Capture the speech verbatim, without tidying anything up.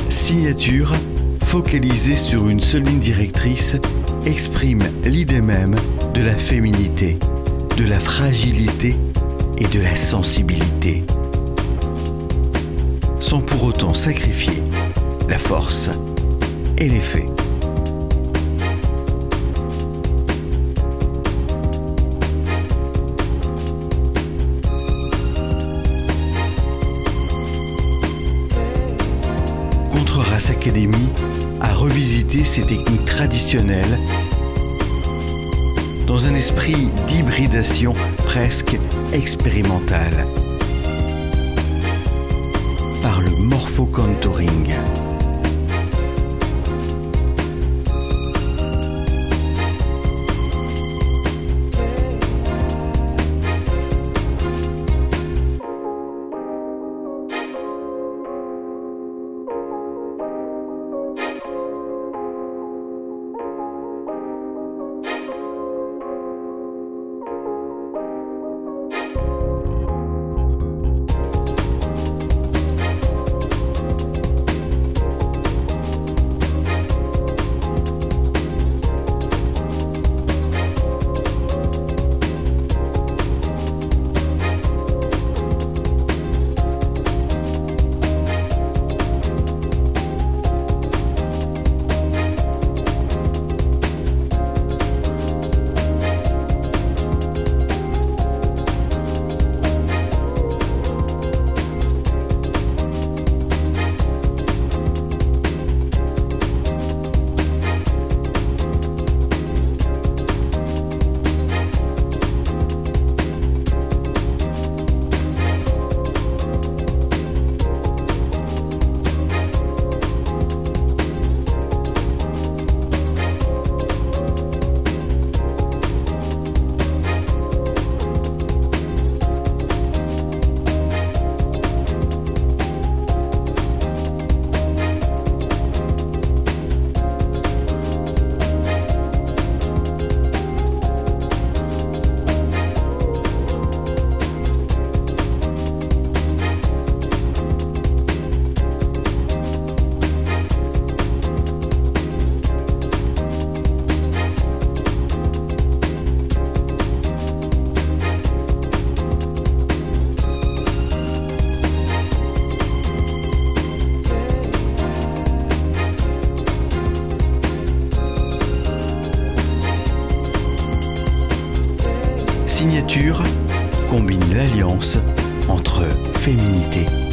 Signature, focalisée sur une seule ligne directrice, exprime l'idée même de la féminité, de la fragilité et de la sensibilité, sans pour autant sacrifier la force et les faits. Contre-Race Academy a revisité ces techniques traditionnelles dans un esprit d'hybridation presque expérimentale par le morpho-contouring. Signature combine l'alliance entre féminité